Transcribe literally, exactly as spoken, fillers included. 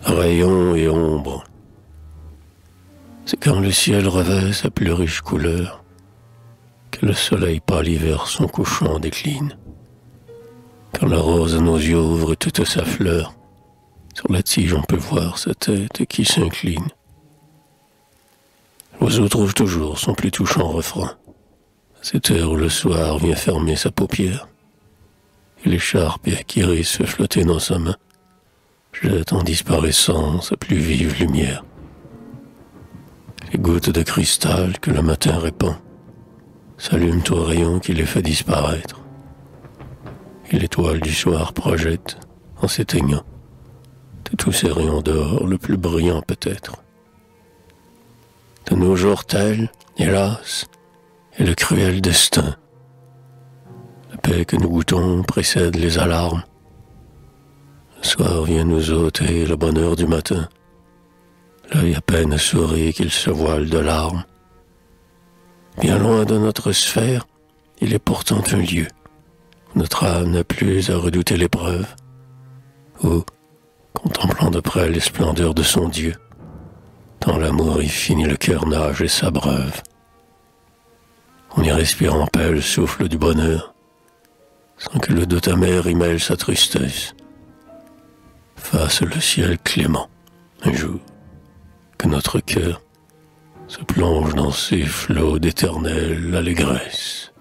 rayons et ombres. C'est quand le ciel revêt sa plus riche couleur que le soleil pâli vers son couchant décline. Quand la rose à nos yeux ouvre toute sa fleur, sur la tige on peut voir sa tête qui s'incline. L'oiseau trouve toujours son plus touchant refrain, à cette heure où le soir vient fermer sa paupière, et l'écharpe qu'Iris fait flotter dans sa main jette en disparaissant sa plus vive lumière. Les gouttes de cristal que le matin répand s'allument au rayon qui les fait disparaître, et l'étoile du soir projette, en s'éteignant, de tous ces rayons d'or le plus brillant peut-être. De nos jours tels, hélas, est le cruel destin. La paix que nous goûtons précède les alarmes. Le soir vient nous ôter le bonheur du matin. L'œil à peine sourit qu'il se voile de larmes. Bien loin de notre sphère, il est pourtant un lieu où notre âme n'a plus à redouter l'épreuve, où, contemplant de près les splendeurs de son Dieu, dans l'amour y finit le cœur nage et s'abreuve. On y respire en paix le souffle du bonheur, sans que le doute amer y mêle sa tristesse. Fasse le ciel clément, un jour, que notre cœur se plonge dans ces flots d'éternelle allégresse.